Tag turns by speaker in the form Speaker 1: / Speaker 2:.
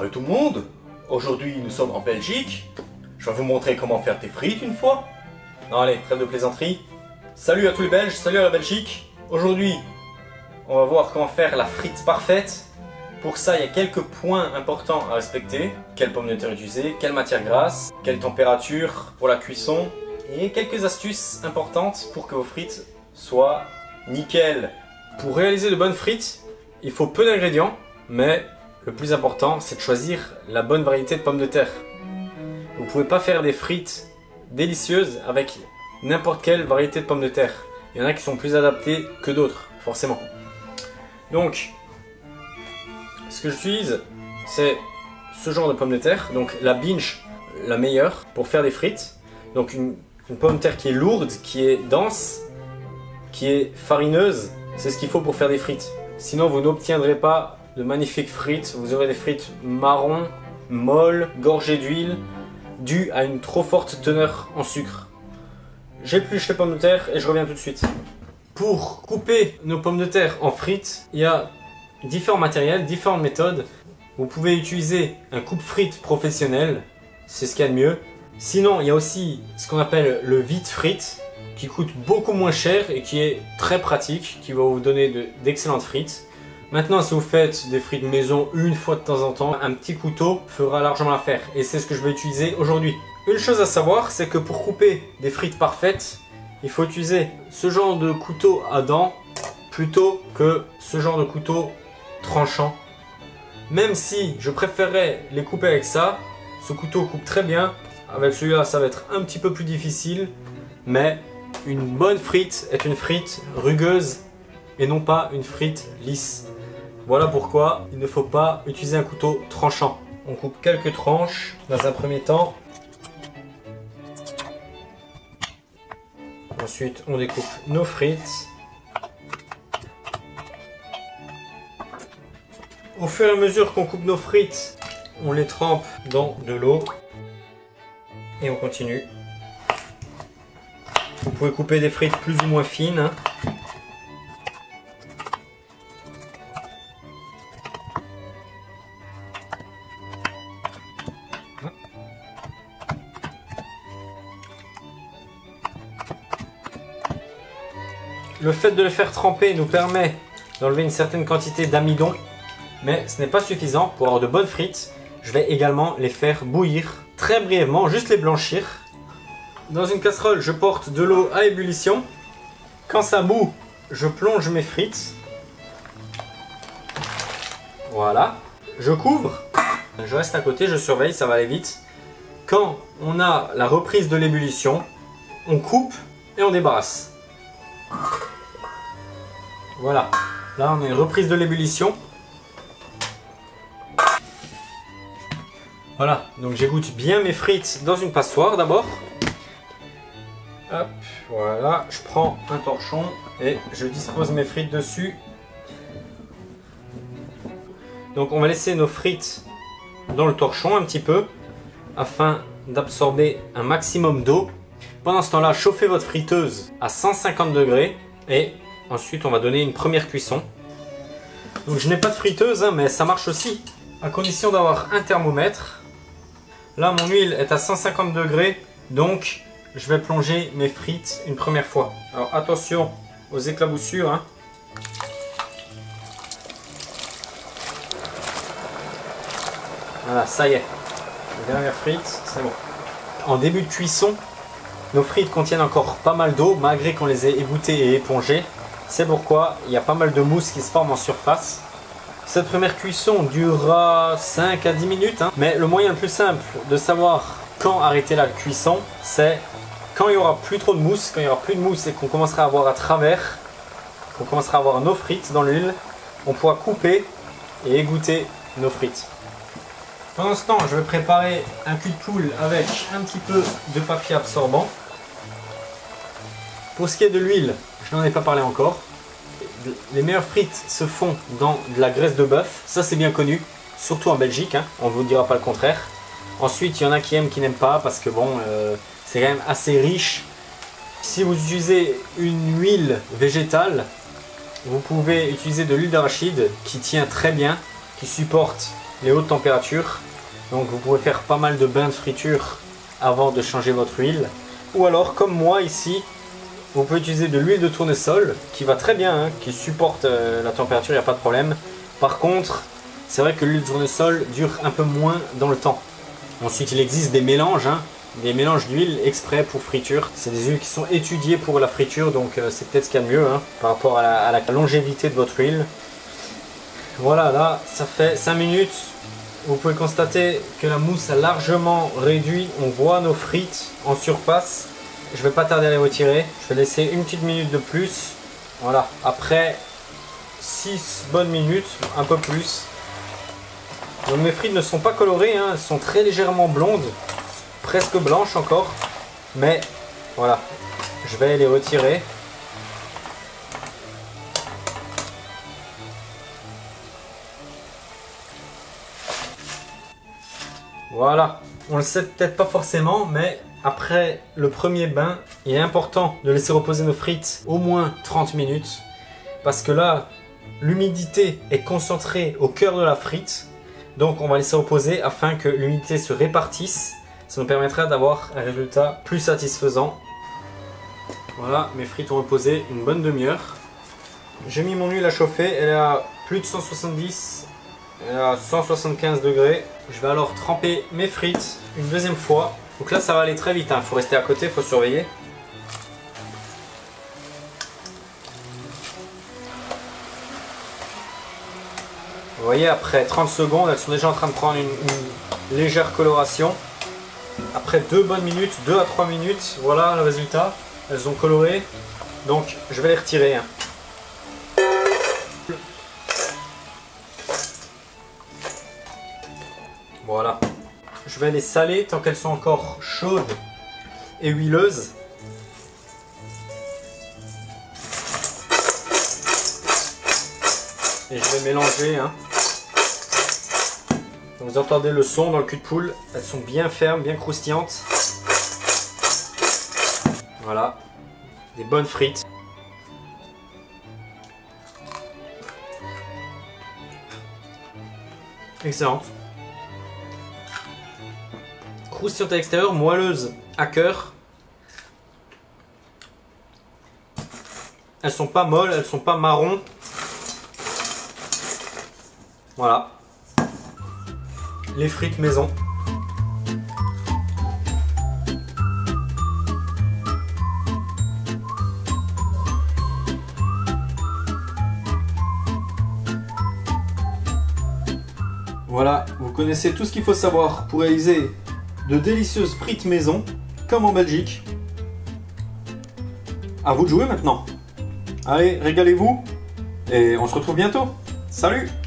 Speaker 1: Salut tout le monde. Aujourd'hui nous sommes en Belgique. Je vais vous montrer comment faire des frites une fois. Non allez, trêve de plaisanterie. Salut à tous les Belges, salut à la Belgique. Aujourd'hui, on va voir comment faire la frite parfaite. Pour ça, il y a quelques points importants à respecter. Quelle pomme de terre utiliser, quelle matière grasse, quelle température pour la cuisson. Et quelques astuces importantes pour que vos frites soient nickel. Pour réaliser de bonnes frites, il faut peu d'ingrédients, mais le plus important, c'est de choisir la bonne variété de pommes de terre. Vous ne pouvez pas faire des frites délicieuses avec n'importe quelle variété de pommes de terre. Il y en a qui sont plus adaptées que d'autres, forcément. Donc, ce que j'utilise, c'est ce genre de pommes de terre. Donc la Binge, la meilleure pour faire des frites. Donc une pomme de terre qui est lourde, qui est dense, qui est farineuse. C'est ce qu'il faut pour faire des frites. Sinon, vous n'obtiendrez pas de magnifiques frites. Vous aurez des frites marron, molles, gorgées d'huile, dues à une trop forte teneur en sucre. J'épluche les pommes de terre et je reviens tout de suite. Pour couper nos pommes de terre en frites, il y a différents matériels, différentes méthodes. Vous pouvez utiliser un coupe-frites professionnel, c'est ce qu'il y a de mieux. Sinon, il y a aussi ce qu'on appelle le vide-frites, qui coûte beaucoup moins cher et qui est très pratique, qui va vous donner d'excellentes frites. Maintenant, si vous faites des frites maison une fois de temps en temps, un petit couteau fera largement l'affaire. Et c'est ce que je vais utiliser aujourd'hui. Une chose à savoir, c'est que pour couper des frites parfaites, il faut utiliser ce genre de couteau à dents plutôt que ce genre de couteau tranchant. Même si je préférerais les couper avec ça, ce couteau coupe très bien. Avec celui-là, ça va être un petit peu plus difficile, mais une bonne frite est une frite rugueuse et non pas une frite lisse. Voilà pourquoi il ne faut pas utiliser un couteau tranchant. On coupe quelques tranches dans un premier temps. Ensuite, on découpe nos frites. Au fur et à mesure qu'on coupe nos frites, on les trempe dans de l'eau. Et on continue. Vous pouvez couper des frites plus ou moins fines. Le fait de les faire tremper nous permet d'enlever une certaine quantité d'amidon, mais ce n'est pas suffisant. Pour avoir de bonnes frites, je vais également les faire bouillir très brièvement, juste les blanchir. Dans une casserole, je porte de l'eau à ébullition. Quand ça bout, je plonge mes frites. Voilà. Je couvre. Je reste à côté, je surveille, ça va aller vite. Quand on a la reprise de l'ébullition, on coupe et on débarrasse. Voilà. Là, on a une reprise de l'ébullition. Voilà, donc j'égoutte bien mes frites dans une passoire d'abord. Hop, voilà, je prends un torchon et je dispose mes frites dessus. Donc on va laisser nos frites dans le torchon un petit peu afin d'absorber un maximum d'eau. Pendant ce temps-là, chauffez votre friteuse à 150 degrés et ensuite on va donner une première cuisson. Donc je n'ai pas de friteuse, mais ça marche aussi à condition d'avoir un thermomètre. Là, mon huile est à 150 degrés, donc je vais plonger mes frites une première fois. Alors attention aux éclaboussures. Hein. Voilà, ça y est. Les dernières frites, c'est bon. En début de cuisson, nos frites contiennent encore pas mal d'eau, malgré qu'on les ait égouttées et épongées. C'est pourquoi il y a pas mal de mousse qui se forme en surface. Cette première cuisson durera 5 à 10 minutes, hein. Mais le moyen le plus simple de savoir quand arrêter la cuisson, c'est quand il n'y aura plus trop de mousse, quand il n'y aura plus de mousse et qu'on commencera à voir à travers, qu'on commencera à voir nos frites dans l'huile, on pourra couper et égoutter nos frites. Pendant ce temps, je vais préparer un cul de poule avec un petit peu de papier absorbant. Pour ce qui est de l'huile, je n'en ai pas parlé encore. Les meilleures frites se font dans de la graisse de bœuf, ça c'est bien connu, surtout en Belgique, hein, on ne vous dira pas le contraire. Ensuite, il y en a qui aiment, qui n'aiment pas, parce que bon, c'est quand même assez riche. Si vous utilisez une huile végétale, vous pouvez utiliser de l'huile d'arachide qui tient très bien, qui supporte les hautes températures. Donc vous pouvez faire pas mal de bains de friture avant de changer votre huile. Ou alors comme moi ici, vous pouvez utiliser de l'huile de tournesol qui va très bien, hein, qui supporte la température, il n'y a pas de problème. Par contre, c'est vrai que l'huile de tournesol dure un peu moins dans le temps. Ensuite, il existe des mélanges d'huile exprès pour friture. C'est des huiles qui sont étudiées pour la friture, donc c'est peut-être ce qu'il y a de mieux hein, par rapport à la longévité de votre huile. Voilà, là, ça fait 5 minutes. Vous pouvez constater que la mousse a largement réduit. On voit nos frites en surface. Je ne vais pas tarder à les retirer. Je vais laisser une petite minute de plus. Voilà, après 6 bonnes minutes, un peu plus. Donc mes frites ne sont pas colorées, hein. Elles sont très légèrement blondes, presque blanches encore. Mais voilà, je vais les retirer. Voilà, on le sait peut-être pas forcément, mais après le premier bain, il est important de laisser reposer nos frites au moins 30 minutes. Parce que là, l'humidité est concentrée au cœur de la frite. Donc on va laisser reposer afin que l'humidité se répartisse. Ça nous permettra d'avoir un résultat plus satisfaisant. Voilà, mes frites ont reposé une bonne demi-heure. J'ai mis mon huile à chauffer, elle est à plus de 170, elle est à 175 degrés. Je vais alors tremper mes frites une deuxième fois. Donc là ça va aller très vite, il faut rester à côté, il faut surveiller. Vous voyez, après 30 secondes, elles sont déjà en train de prendre une légère coloration. Après 2 bonnes minutes, 2 à 3 minutes, voilà le résultat. Elles ont coloré. Donc je vais les retirer. Voilà. Je vais les saler tant qu'elles sont encore chaudes et huileuses. Et je vais mélanger. Vous entendez le son dans le cul de poule. Elles sont bien fermes, bien croustillantes. Voilà. Des bonnes frites. Excellente. Croustillante à l'extérieur, moelleuse à cœur. Elles sont pas molles, elles sont pas marron. Voilà. Les frites maison. Voilà, vous connaissez tout ce qu'il faut savoir pour réaliser de délicieuses frites maison, comme en Belgique. À vous de jouer maintenant. Allez, régalez-vous et on se retrouve bientôt. Salut!